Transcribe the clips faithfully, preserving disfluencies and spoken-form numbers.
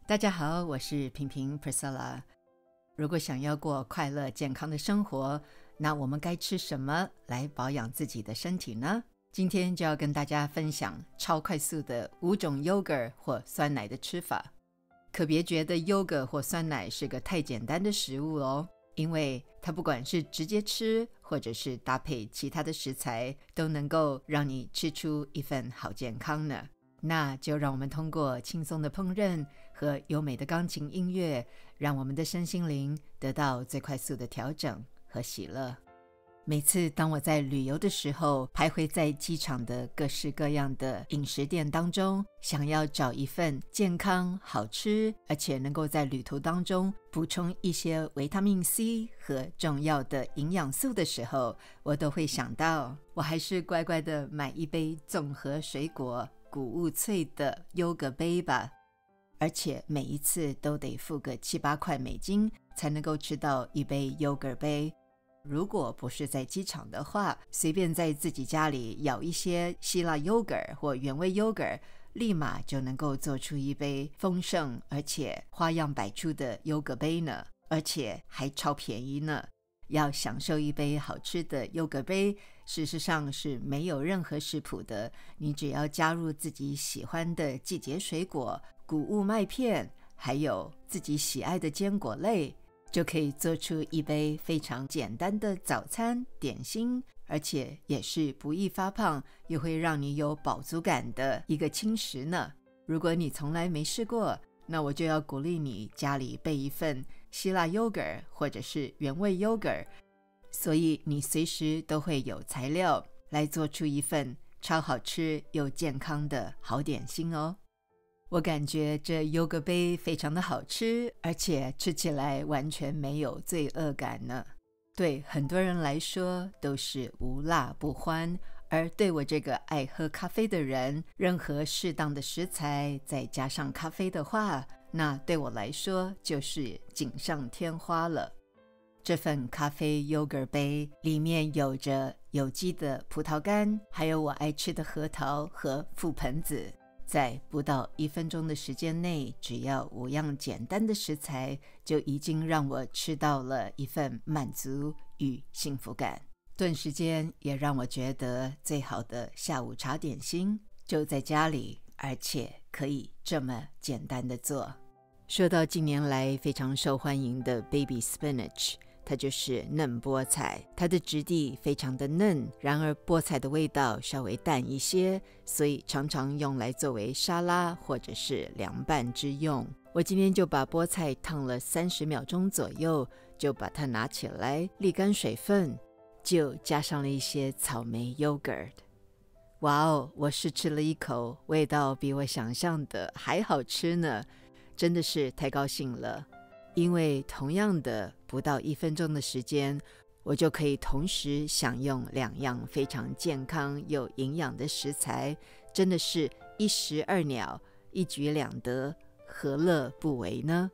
大家好，我是平平 Priscilla。 如果想要过快乐健康的生活，那我们该吃什么来保养自己的身体呢？今天就要跟大家分享超快速的五种 yogurt 或酸奶的吃法。可别觉得 yogurt 或酸奶是个太简单的食物哦，因为它不管是直接吃或者是搭配其他的食材，都能够让你吃出一份好健康呢。那就让我们通过轻松的烹饪和优美的钢琴音乐，让我们的身心灵得到最快速的调整和喜乐。每次当我在旅游的时候，徘徊在机场的各式各样的饮食店当中，想要找一份健康、好吃，而且能够在旅途当中补充一些维他命 C 和重要的营养素的时候，我都会想到，我还是乖乖的买一杯综合水果谷物萃的优格杯吧，而且每一次都得付个七八块美金才能够吃到一杯优格杯。如果不是在机场的话，随便在自己家里舀一些希腊优格或原味优格，立马就能够做出一杯丰盛而且花样百出的优格杯呢，而且还超便宜呢。要享受一杯好吃的优格杯，事实上是没有任何食谱的，你只要加入自己喜欢的季节水果、谷物麦片，还有自己喜爱的坚果类，就可以做出一杯非常简单的早餐点心，而且也是不易发胖，又会让你有饱足感的一个轻食呢。如果你从来没试过，那我就要鼓励你家里备一份希腊优格或者是原味优格，所以你随时都会有材料来做出一份超好吃又健康的好点心哦。我感觉这优格杯非常的好吃，而且吃起来完全没有罪恶感呢。对很多人来说都是无辣不欢，而对我这个爱喝咖啡的人，任何适当的食材再加上咖啡的话，那对我来说就是锦上添花了。这份咖啡优格杯里面有着有机的葡萄干，还有我爱吃的核桃和覆盆子，在不到一分钟的时间内，只要五样简单的食材，就已经让我吃到了一份满足与幸福感。顿时间也让我觉得最好的下午茶点心就在家里，而且可以这么简单的做。说到近年来非常受欢迎的 baby spinach， 它就是嫩菠菜，它的质地非常的嫩，然而菠菜的味道稍微淡一些，所以常常用来作为沙拉或者是凉拌之用。我今天就把菠菜烫了三十秒钟左右，就把它拿起来沥干水分，就加上了一些草莓 yogurt。 哇哦，我试吃了一口，味道比我想象的还好吃呢，真的是太高兴了。因为同样的不到一分钟的时间，我就可以同时享用两样非常健康又营养的食材，真的是一石二鸟，一举两得，何乐不为呢？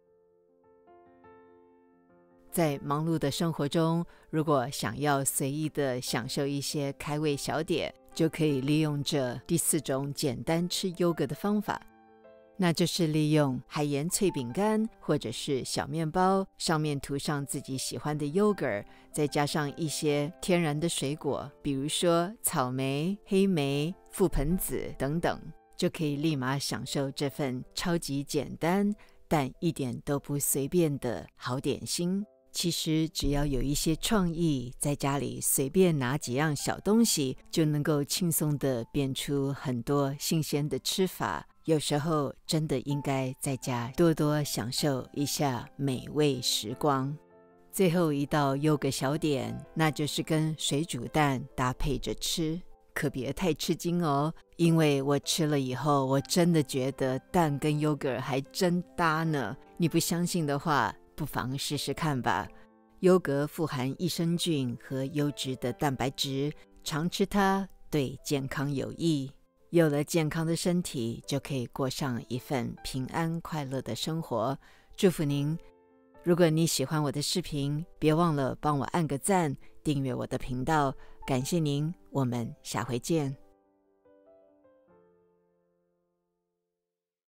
在忙碌的生活中，如果想要随意的享受一些开胃小点，就可以利用这第四种简单吃优格的方法，那就是利用海盐脆饼干或者是小面包，上面涂上自己喜欢的优格，再加上一些天然的水果，比如说草莓、黑莓、覆盆子等等，就可以立马享受这份超级简单但一点都不随便的好点心。其实只要有一些创意，在家里随便拿几样小东西，就能够轻松地变出很多新鲜的吃法。有时候真的应该在家多多享受一下美味时光。最后一道优格小点，那就是跟水煮蛋搭配着吃，可别太吃惊哦，因为我吃了以后，我真的觉得蛋跟优格还真搭呢。你不相信的话，不妨试试看吧。优格富含益生菌和优质的蛋白质，常吃它对健康有益。有了健康的身体，就可以过上一份平安快乐的生活。祝福您！如果你喜欢我的视频，别忘了帮我按个赞，订阅我的频道。感谢您，我们下回见。